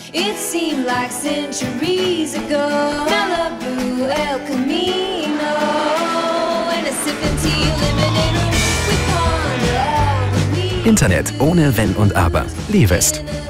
It seemed like centuries ago. Malibu, El Camino, and a sipping tea, eliminating. We ponder all the we. Internet ohne Wenn und Aber. liwest.